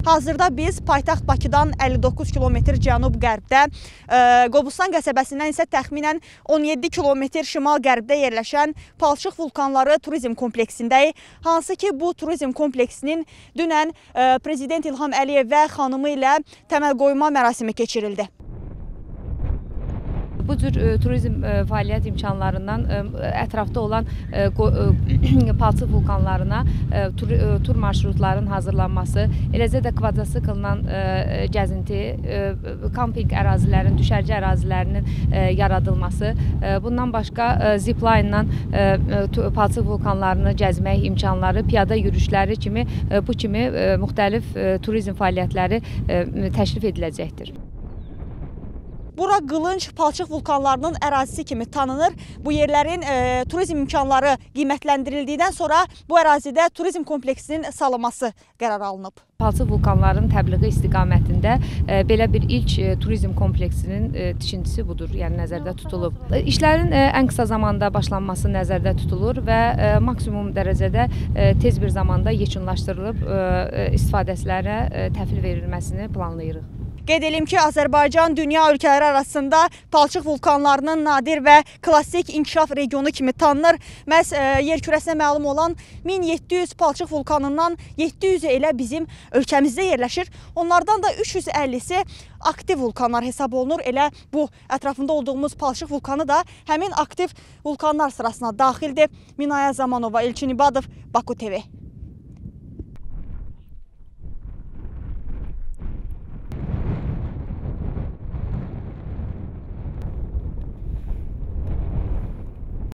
Hazırda biz paytaxt Bakıdan 59 kilometr cənub-qərbdə, Qobustan qəsəbəsindən isə təxminən 17 kilometr şimal-qərbdə yerləşən Palçıq vulkanları turizm kompleksindəyik. Hansı ki, bu turizm kompleksinin dünən Prezident İlham Əliyev və xanımı ilə təməl qoyma mərasimi keçirildi. Bu cür turizm fəaliyyət imkanlarından ətrafda olan Palçıq vulkanlarına tur marşrutların hazırlanması, eləcə də kvadrotsikllə gəzinti, kamping ərazilərinin, düşərgə ərazilərinin yaradılması, bundan başqa zipline ilə Palçıq vulkanlarını gəzmək imkanları, piyada yürüyüşləri kimi bu kimi müxtəlif turizm fəaliyyətləri təşrif ediləcəkdir. Bura Qılınc Palçıq vulkanlarının ərazisi kimi tanınır. Bu yerlərin turizm imkanları qiymətləndirildikdən sonra bu ərazidə turizm kompleksinin salınması qərar alınıb. Palçıq vulkanlarının təbliği istiqamətində belə bir ilk turizm kompleksinin tikintisi budur, yəni nəzərdə tutulub. İşlərin ən qısa zamanda başlanması nəzərdə tutulur və maksimum dərəcədə tez bir zamanda yekunlaşdırılıb istifadəçilərə təhvil verilməsini planlayırıq. Qeyd edelim ki, Azərbaycan dünya ölkələri arasında palçıq vulkanlarının nadir və klassik inkişaf regionu kimi tanınır. Məhz yer kürəsinə məlum olan 1700 palçıq vulkanından 700-ü elə bizim ölkəmizdə yerləşir. Onlardan da 350-si aktiv vulkanlar hesab olunur. Elə bu ətrafında olduğumuz palçıq vulkanı da həmin aktiv vulkanlar sırasına daxildir. Minaya Zamanova, Elçin İbadov, Baku TV.